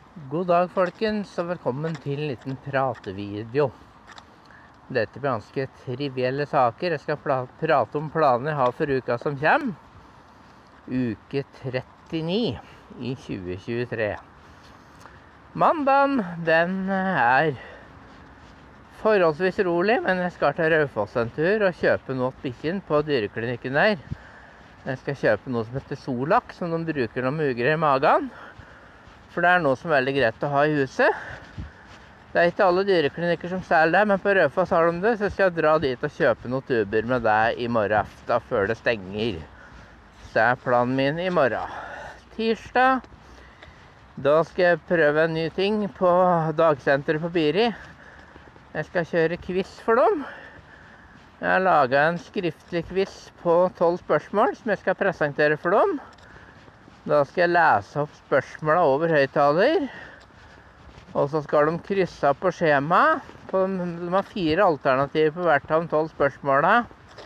God dag, folkens, og velkommen til en liten pratevideo. Dette blir ganske trivielle saker. Jeg skal prate om planer jeg har for uka som kommer. Uke 39 i 2023. Mandagen, den er forholdsvis rolig, men jeg skal til Raufoss en tur og kjøpe noe til bikkjen på dyreklinikken der. Jeg skal kjøpe noe som heter Solak, som de bruker når de mugrer i magen. For det er noe som er veldig greit å ha i huset. Det er ikke alle dyreklinikker som selger det, men på Raufoss har de det, så skal jeg dra dit og kjøpe noen tuber med det i morgen aften før det stenger. Så det er planen min i morgen. Tirsdag, da skal jeg prøve en ny ting på dagsenteret på Biri. Jeg skal kjøre quiz for dem. Jeg har laget en skriftlig quiz på 12 spørsmål som jeg skal presentere for dem. Da skal jeg lese opp spørsmålene over høyttaler. Og så skal de krysse opp på skjema. De har 4 alternativer på hvert av de 12 spørsmålene.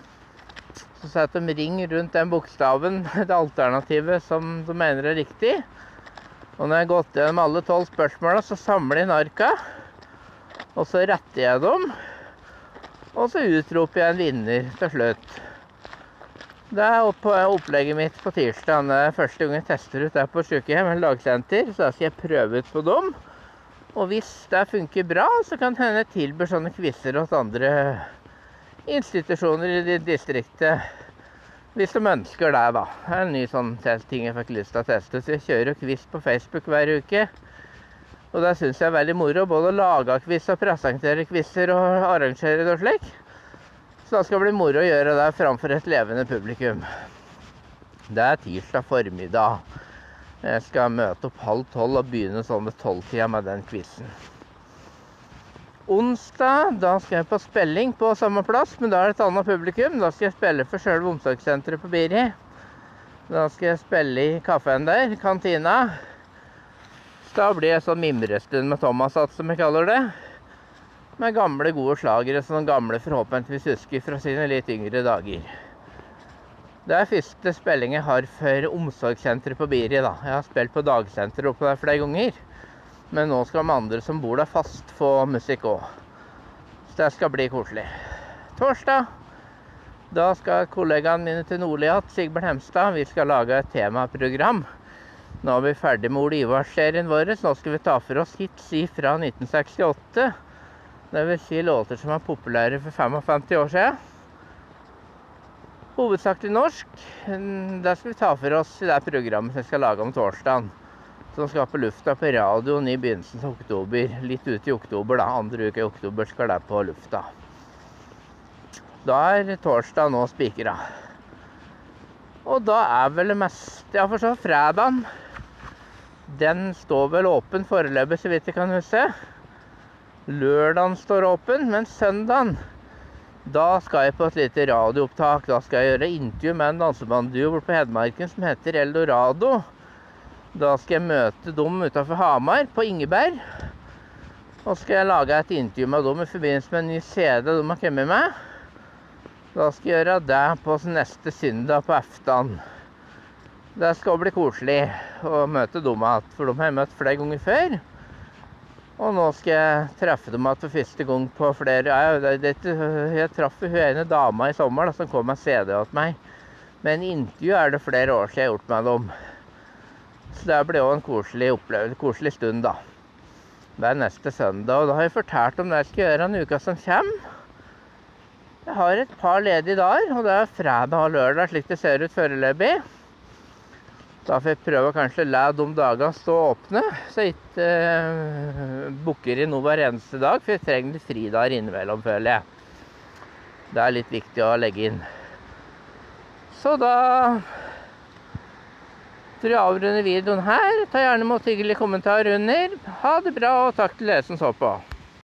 Så setter de ring rundt den bokstaven, det alternativet som de mener er riktig. Og når jeg har gått gjennom alle 12 spørsmålene, så samler jeg inn arka. Og så retter jeg dem. Og så utroper jeg en vinner til slutt. Det er opplegget mitt på tirsdag. Det er første gang jeg tester ut det på sykehjem, en lagsenter, så da skal jeg prøve ut på dem. Og hvis det funker bra, så kan det hende jeg tilbyr sånne quizzer hos andre institusjoner i distriktet. Hvis de ønsker det, da. Det er en ny sånn ting jeg fikk lyst til å teste. Så jeg kjører quiz på Facebook hver uke. Og det synes jeg er veldig moro, både å lage quiz og presentere quizzer og arrangere det og slik. Så det skal bli moro å gjøre det framfor et levende publikum. Det er tirsdag formiddag. Jeg skal møte opp 11:30 og begynne sånn ved 12-tida med den quizen. Onsdag, da skal jeg på spilling på samme plass, men da er det et annet publikum. Da skal jeg spille for selve omsorgssenteret på Biri. Da skal jeg spille i kaffen der, kantina. Så da blir det sånn mimrestund med Thomas, som jeg kaller det. Med gamle, gode slagere som de gamle forhåpentligvis husker fra sine litt yngre dager. Det er første spilling jeg har for omsorgssenteret på Biri, da. Jeg har spilt på dagsenteret oppe der flere ganger. Men nå skal de andre som bor der fast få musikk også. Så det skal bli koselig. Torsdag, da skal kollegaene mine til Nordliat, Sigbjørn Hemstad, vi skal lage et temaprogram. Nå er vi ferdig med Ole Ivar-serien vår, så nå skal vi ta for oss hits fra 1968. Det vil si låter som var populære for 55 år siden. Hovedsakelig norsk. Det skal vi ta for oss i det programmet som jeg skal lage om torsdagen. Som skal på lufta på radioen i begynnelsen av oktober. Litt ut i oktober da. Andre uke i oktober skal det på lufta. Da er torsdag nå spikret. Og da er vel det meste, ja for så fredagen. Den står vel åpen foreløpig så vidt jeg kan huske. Lørdagen står åpen, men søndagen, da skal jeg på et lite radioopptak. Da skal jeg gjøre intervju med en dansebandduo på Hedmarken som heter Eldorado. Da skal jeg møte dem utenfor Hamar på Ingeberg. Og skal jeg lage et intervju med dem i forbindelse med en ny CD de har kommet med. Da skal jeg gjøre det på neste søndag på aften. Det skal bli koselig å møte dem igjen, for de har jeg møtt flere ganger før. Og nå skal jeg treffe dem for første gang på flere. Jeg traff hun ene dama i sommer da, som kom med CD til meg. Men intervju er det flere år siden jeg har gjort med dem. Så det blir også en koselig opplevelse, koselig stund da. Det er neste søndag, og da har jeg fortalt om det jeg skal gjøre en uke som kommer. Jeg har et par ledige dager, og det er fredag og lørdag, slik det ser ut foreløpig. Da får jeg prøve å kanskje la de dagene stå åpne, så jeg ikke booker i noe hver eneste dag, for jeg trenger litt fridager innimellom, føler jeg. Det er litt viktig å legge inn. Så da tror jeg avrunder videoen her. Ta gjerne imot hyggelige kommentarer under. Ha det bra, og takk til dere som så på.